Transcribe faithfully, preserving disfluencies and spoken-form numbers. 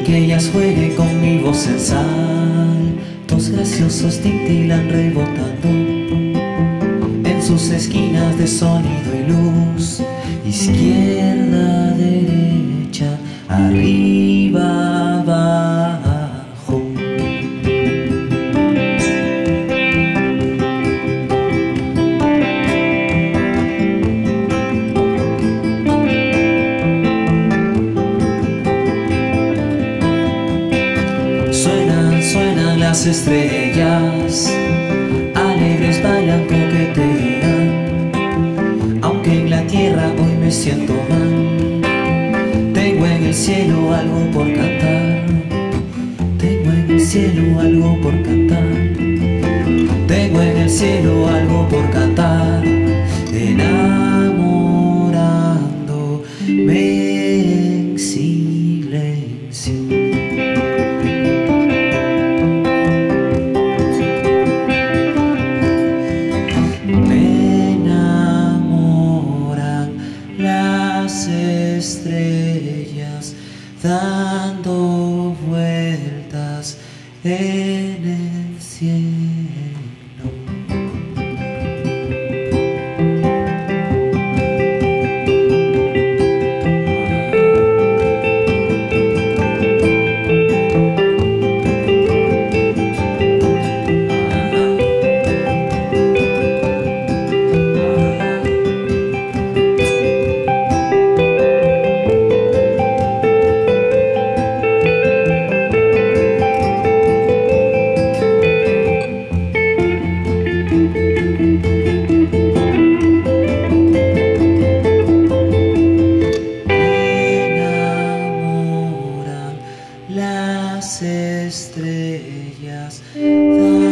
que ellas jueguen con mi voz en saltos graciosos tintilan rebotando en sus esquinas de sonido y luz. Izquierda, derecha, arriba, abajo. Suenan, suenan las estrellas, alegres bailan, coquetean. Aunque en la tierra hoy me siento mal, tengo en el cielo algo por cantar. Tengo en el cielo algo por cantar. Tengo en el cielo algo por cantar. Enamorándome en silencio. Las estrellas dando vueltas en el cielo. Las estrellas